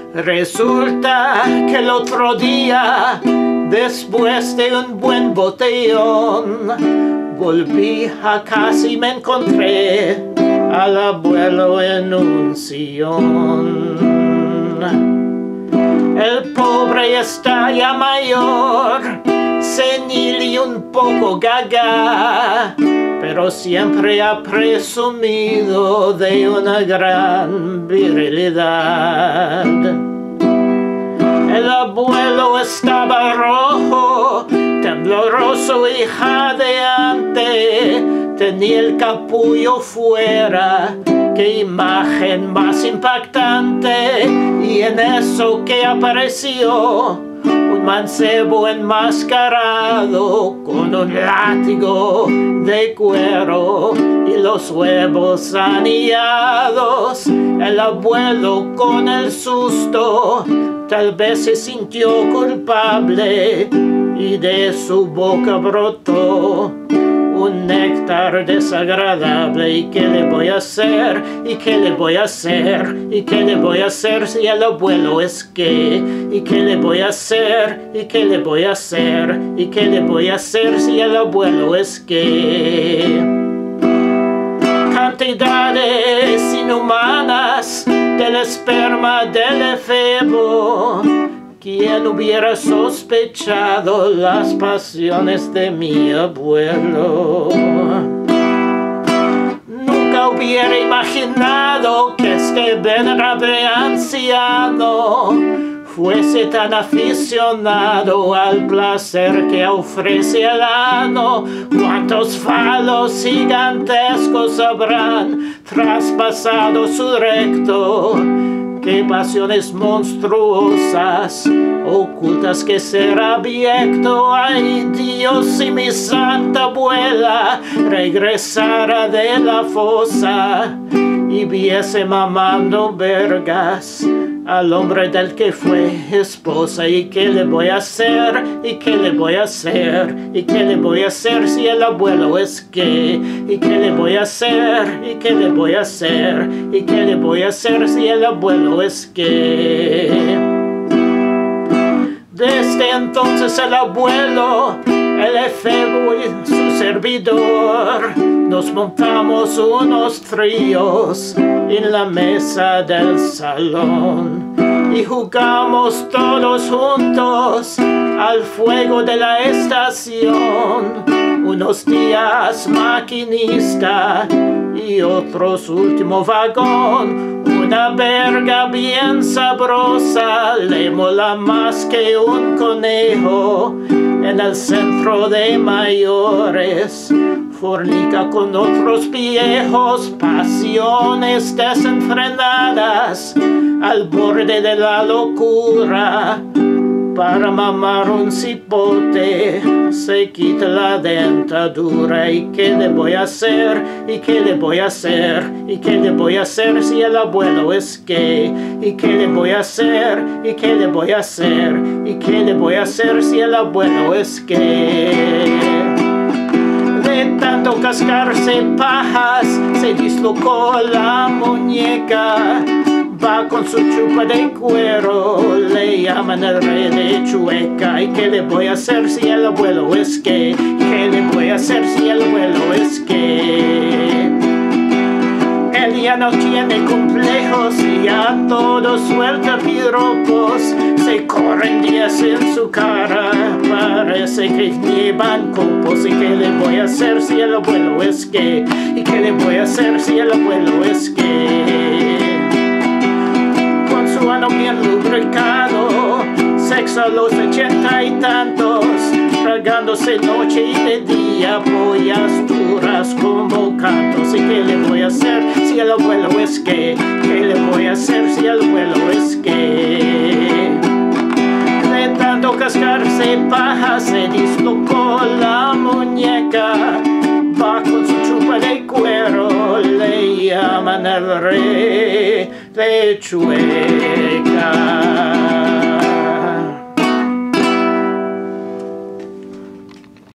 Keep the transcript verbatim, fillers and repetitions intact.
Resulta que el otro día, después de un buen botellón, volví a casa y me encontré al abuelo en un sillón. El pobre está ya mayor, senil y un poco gaga, pero siempre ha presumido de una gran virilidad. El abuelo estaba rojo, tembloroso y jadeante, tenía el capullo fuera. ¡Qué imagen más impactante! Y en eso que apareció un mancebo enmascarado con un látigo de cuero y los huevos anillados. El abuelo con el susto tal vez se sintió culpable y de su boca brotó un néctar desagradable. ¿Y qué le voy a hacer? ¿Y qué le voy a hacer? ¿Y qué le voy a hacer si el abuelo es gay? ¿Y qué le voy a hacer? ¿Y qué le voy a hacer? ¿Y qué le voy a hacer si el abuelo es gay? Cantidades inhumanas del esperma del efebo. ¿Quién hubiera sospechado las pasiones de mi abuelo? Nunca hubiera imaginado que este venerable anciano fuese tan aficionado al placer que ofrece el ano. ¿Cuántos falos gigantescos habrán traspasado su recto? ¡Qué pasiones monstruosas, ocultas que será abyecto! ¡Ay, Dios, si mi santa abuela regresara de la fosa y viese mamando vergas al hombre del que fue esposa! ¿Y qué le voy a hacer? ¿Y qué le voy a hacer? ¿Y qué le voy a hacer si el abuelo es gay? ¿Y qué le voy a hacer? ¿Y qué le voy a hacer? ¿Y qué le voy a hacer si el abuelo es gay? Desde entonces el abuelo, el efebo y su servidor, nos montamos unos tríos en la mesa del salón y jugamos todos juntos al fuego de la estación. Unos días maquinista y otros último vagón. Una verga bien sabrosa le mola más que un conejo. En el centro de mayores fornica con otros viejos, pasiones desenfrenadas al borde de la locura. Para mamar un cipote se quita la dentadura. ¿Y qué le voy a hacer? ¿Y qué le voy a hacer? ¿Y qué le voy a hacer si el abuelo es gay? ¿Y qué le voy a hacer? ¿Y qué le voy a hacer? ¿Y qué le voy a hacer si el abuelo es gay? De tanto cascarse pajas se dislocó la muñeca. Va con su chupa de cuero, le llaman el rey de Chueca. ¿Y qué le voy a hacer si el abuelo es gay? ¿Qué le voy a hacer si el abuelo es gay? Él ya no tiene complejos y ya todo suelta piropos. Se corren días en su cara, parece que llevan copos. ¿Y qué le voy a hacer si el abuelo es gay? ¿Y qué le voy a hacer si el abuelo es gay? Su ano bien lubricado, sexo a los ochenta y tantos, tragándose noche y de día pollas duras como cantos. ¿Y qué le voy a hacer si el abuelo es gay? ¿Qué le voy a hacer si el abuelo es gay? De tanto cascarse paja se dislocó la muñeca. Va con su chupa de cuero, le llaman el rey de Chueca.